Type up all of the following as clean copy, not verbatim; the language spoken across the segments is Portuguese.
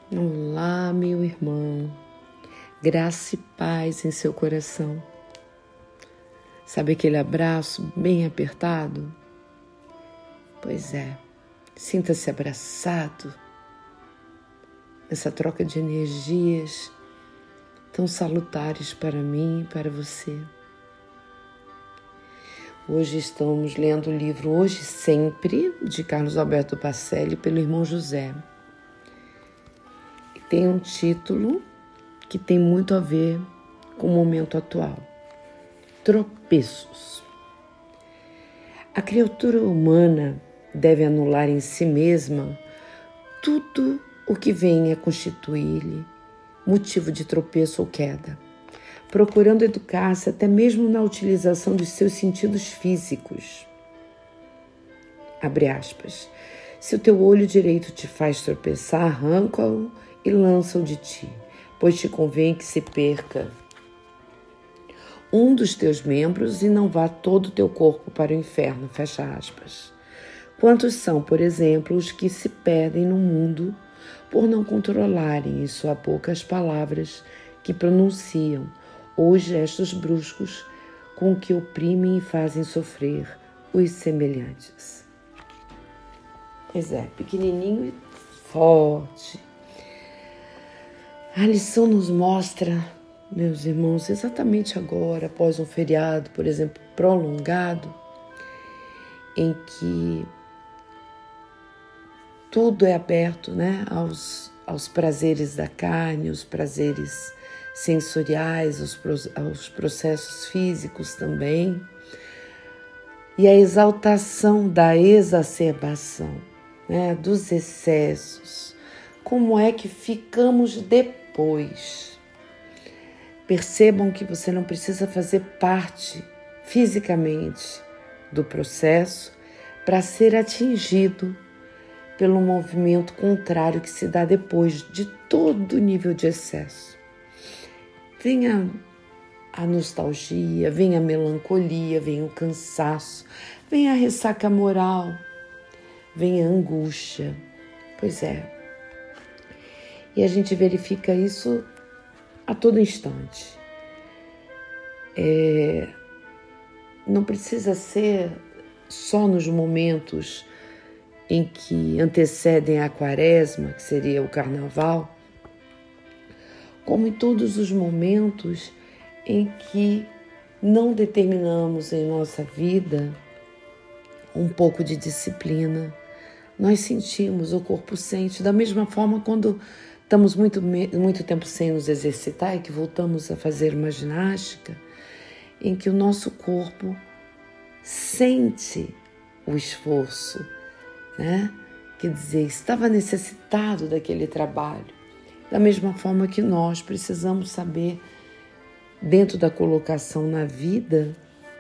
Olá, meu irmão, graça e paz em seu coração. Sabe aquele abraço bem apertado? Pois é, sinta-se abraçado nessa troca de energias tão salutares para mim e para você. Hoje estamos lendo o livro Hoje e Sempre, de Carlos Alberto Pacelli, pelo irmão José. Tem um título que tem muito a ver com o momento atual. Tropeços. A criatura humana deve anular em si mesma tudo o que venha constituir-lhe motivo de tropeço ou queda, procurando educar-se até mesmo na utilização dos seus sentidos físicos. Abre aspas. Se o teu olho direito te faz tropeçar, arranca-o e lança-o de ti, pois te convém que se perca um dos teus membros e não vá todo o teu corpo para o inferno, fecha aspas. Quantos são, por exemplo, os que se perdem no mundo por não controlarem em sua boca as palavras que pronunciam ou os gestos bruscos com que oprimem e fazem sofrer os semelhantes. Pois é, pequenininho e forte. A lição nos mostra, meus irmãos, exatamente agora, após um feriado, por exemplo, prolongado, em que tudo é aberto, né, aos prazeres da carne, os prazeres sensoriais, aos processos físicos também, e a exaltação da exacerbação, né, dos excessos. Como é que ficamos depois? Percebam que você não precisa fazer parte fisicamente do processo para ser atingido pelo movimento contrário que se dá depois de todo nível de excesso. Vem a nostalgia, vem a melancolia, vem o cansaço, vem a ressaca moral, vem a angústia. Pois é. E a gente verifica isso a todo instante. Não precisa ser só nos momentos em que antecedem a quaresma, que seria o carnaval, como em todos os momentos em que não determinamos em nossa vida um pouco de disciplina. Nós sentimos, o corpo sente, da mesma forma quando estamos muito tempo sem nos exercitar e que voltamos a fazer uma ginástica, em que o nosso corpo sente o esforço, né? Quer dizer, estava necessitado daquele trabalho. Da mesma forma que nós precisamos saber, dentro da colocação na vida,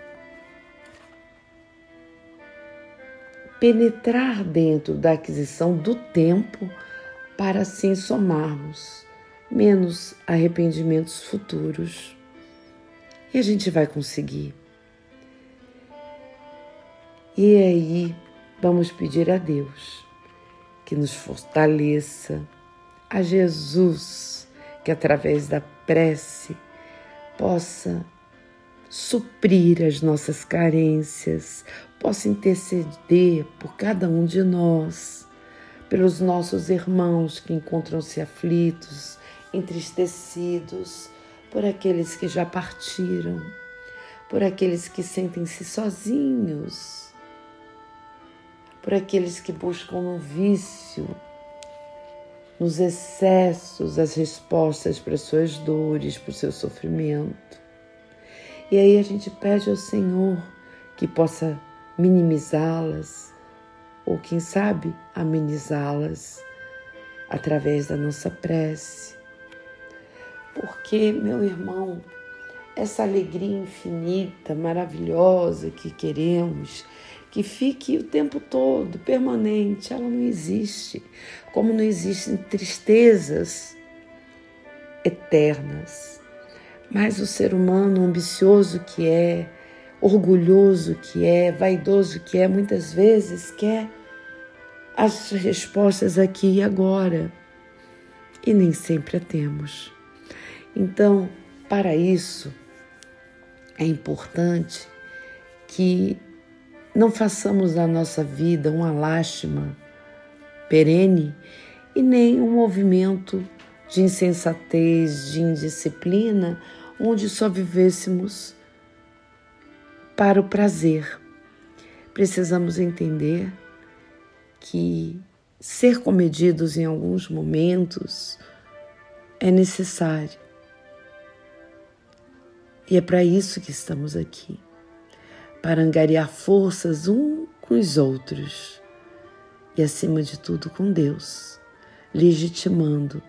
penetrar dentro da aquisição do tempo para assim somarmos menos arrependimentos futuros. E a gente vai conseguir. E aí vamos pedir a Deus que nos fortaleça, a Jesus que através da prece possa suprir as nossas carências, possa interceder por cada um de nós, pelos nossos irmãos que encontram-se aflitos, entristecidos, por aqueles que já partiram, por aqueles que sentem-se sozinhos, por aqueles que buscam no vício, nos excessos, as respostas para as suas dores, para o seu sofrimento. E aí a gente pede ao Senhor que possa minimizá-las, ou quem sabe amenizá-las através da nossa prece. Porque, meu irmão, essa alegria infinita, maravilhosa que queremos, que fique o tempo todo, permanente, ela não existe. Como não existem tristezas eternas. Mas o ser humano ambicioso que é, orgulhoso que é, vaidoso que é, muitas vezes quer as respostas aqui e agora. e nem sempre a temos. Então, para isso, é importante que não façamos da nossa vida uma lástima perene e nem um movimento de insensatez, de indisciplina, onde só vivêssemos para o prazer. Precisamos entender que ser comedidos em alguns momentos é necessário. E é para isso que estamos aqui, para angariar forças uns com os outros e, acima de tudo, com Deus, legitimando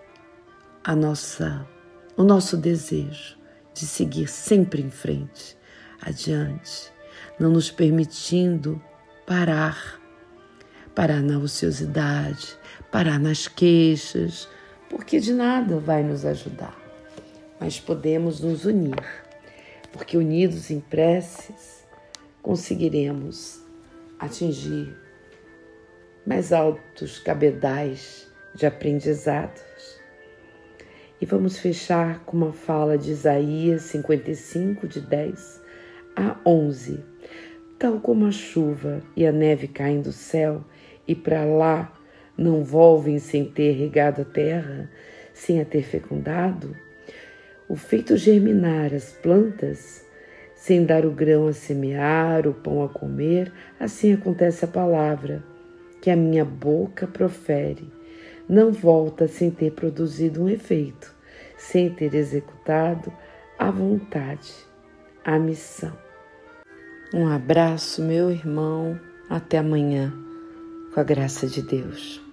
o nosso desejo de seguir sempre em frente, adiante, não nos permitindo parar na ociosidade, parar nas queixas, porque de nada vai nos ajudar. Mas podemos nos unir, porque unidos em preces conseguiremos atingir mais altos cabedais de aprendizados. E vamos fechar com uma fala de Isaías 55, de 10 a 11. Tal como a chuva e a neve caem do céu e para lá não volvem sem ter regado a terra, sem a ter fecundado, o feito germinar as plantas, sem dar o grão a semear, o pão a comer, assim acontece a palavra que a minha boca profere. Não volta sem ter produzido um efeito, sem ter executado a vontade, a missão. Um abraço, meu irmão. Até amanhã, com a graça de Deus.